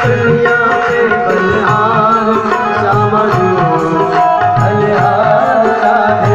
बनिया पे बलिहार श्यामा जो बलिहार राधे।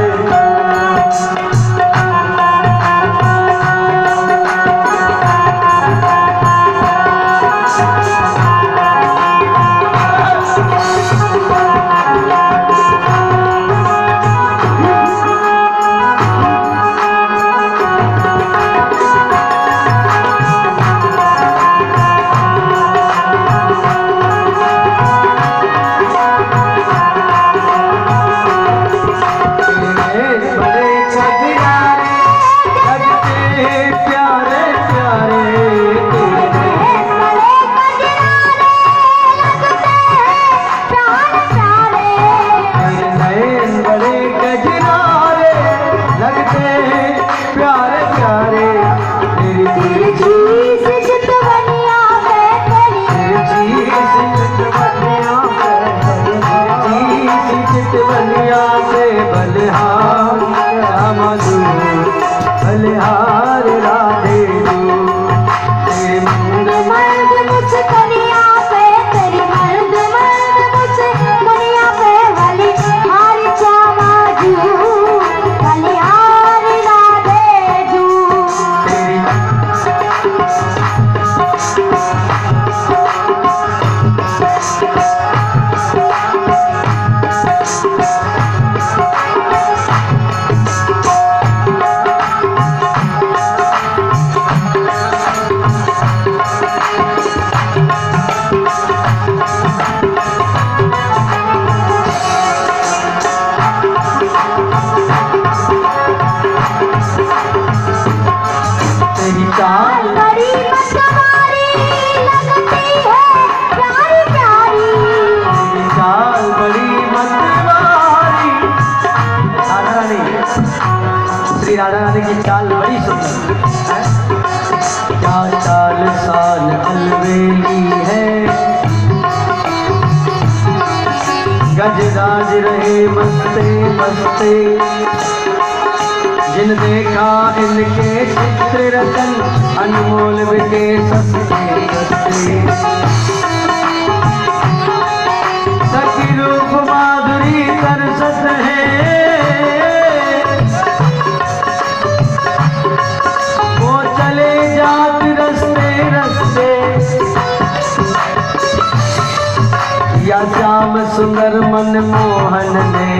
राधा रानी की चाल बड़ी सुंदर है। क्या चाल साल अलवेली है, गजराज रहे मस्ते मस्ते। जिन देखा इनके चित्र रतन, अनमोल बिके सस्ते सस्ते। सखी रूप माधुरी तरसत है, श्याम सुंदर मनमोहन ने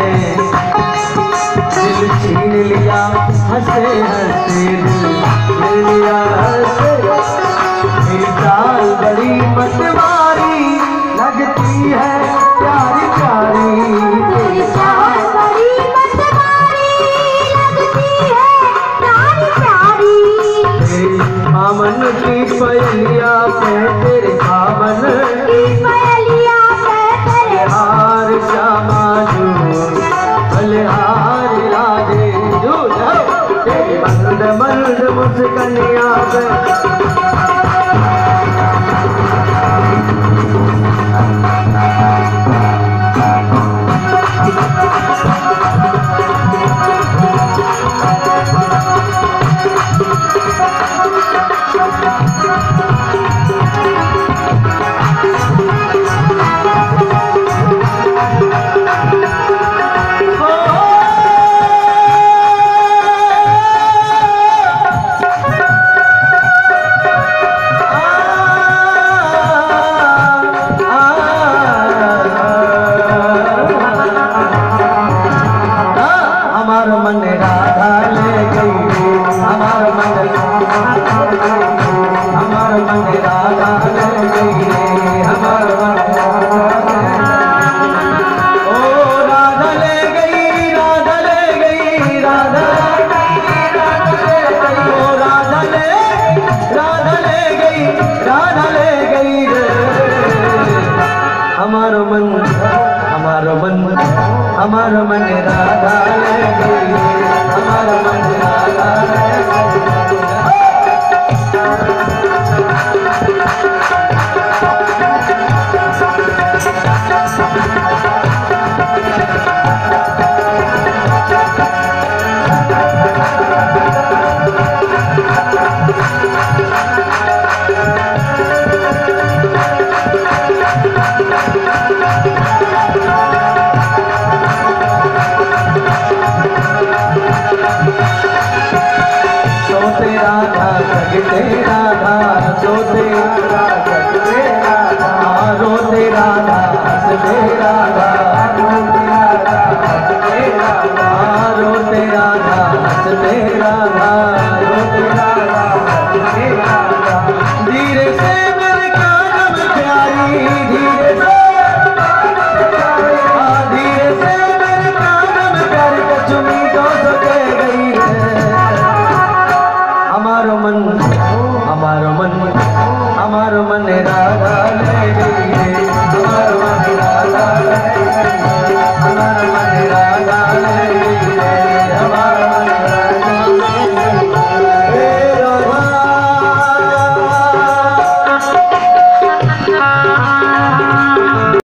दिल छीन लिया, हंसे हंसे दिल लिया हंसे। मेरी चाल बड़ी मतवारी लगती है प्यारी प्यारी, मेरी चाल बड़ी मतवारी लगती है प्यारी प्यारी। तेरी आमन की पहलिया पे, तेरे आमन की पहलिया बलिहार श्यामा जो बलिहार राधे जो। तेरी मंद मंद मुस्कनिया हमारा मन राधा ले गई, हमारा मन राधा ले गई। राधा